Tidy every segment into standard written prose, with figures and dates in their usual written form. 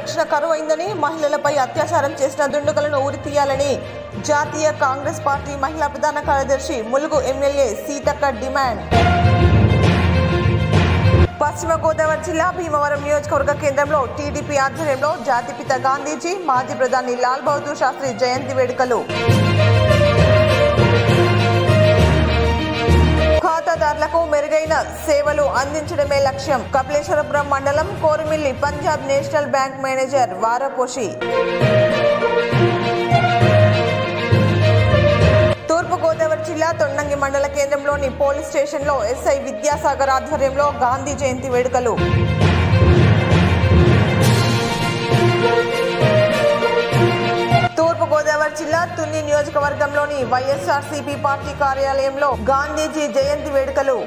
రక్షణ కరువైందని, మహిళలపై అత్యాచారం చేసిన దుండగులను ఉరితీయాలని జాతీయ కాంగ్రెస్ పార్టీ మహిళా ప్రధాన కార్యదర్శి ములుగు ఎమ్మెల్యే సీతక్క డిమాండ్. పశ్చిమ గోదావరి జిల్లా భీమవరం నియోజకవర్గ కేంద్రంలో టీడీపీ ఆధ్వర్యంలో జాతిపిత గాంధీజీ, మాజీ ప్రధాని లాల్ బహదూర్ శాస్త్రి జయంతి వేడుకలు. ఖాతాదారులకు మెరుగైన సేవలు అందించడమే లక్ష్యం. కపిలేశ్వరపురం మండలం Korimilli Punjab national bank manager వారపోషి. తూర్పు గోదావరి జిల్లా తొండంగి మండల కేంద్రంలోని పోలీస్ స్టేషన్లో ఎస్ఐ విద్యాసాగర్ ఆధ్వర్యంలో గాంధీ జయంతి వేడుకలు. తూర్పు గోదావరి జిల్లా తుని నియోజకవర్గంలోని వైఎస్ఆర్సీపీ పార్టీ కార్యాలయంలో గాంధీజీ జయంతి వేడుకలు.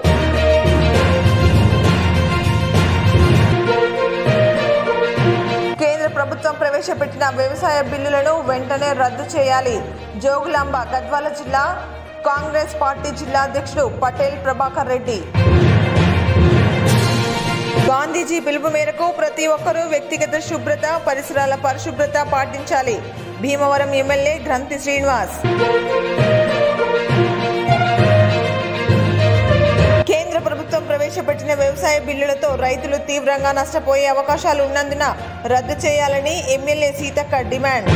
కేంద్ర ప్రభుత్వం ప్రవేశపెట్టిన వ్యవసాయ బిల్లులను వెంటనే రద్దు చేయాలి. జోగులాంబ గద్వాల జిల్లా కాంగ్రెస్ పార్టీ జిల్లా అధ్యక్షుడు పటేల్ ప్రభాకర్ రెడ్డి. గాంధీజీ పిలుపు మేరకు ప్రతి ఒక్కరూ వ్యక్తిగత శుభ్రత, పరిసరాల పరిశుభ్రత పాటించాలి. భీమవరం ఎమ్మెల్యే గ్రంథి శ్రీనివాస్. కేంద్ర ప్రభుత్వం ప్రవేశపెట్టిన వ్యవసాయ బిల్లులతో రైతులు తీవ్రంగా నష్టపోయే అవకాశాలు ఉన్నందున రద్దు చేయాలని ఎమ్మెల్యే సీతక్క డిమాండ్.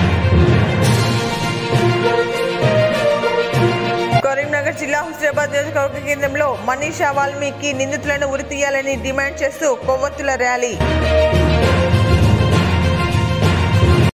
కరీంనగర్ జిల్లా హుస్నాబాద్ నియోజకవర్గ కేంద్రంలో మనీషా వాల్మీకి నిందితులను ఉరితీయాలని డిమాండ్ చేస్తూ కొవ్వొత్తుల ర్యాలీ.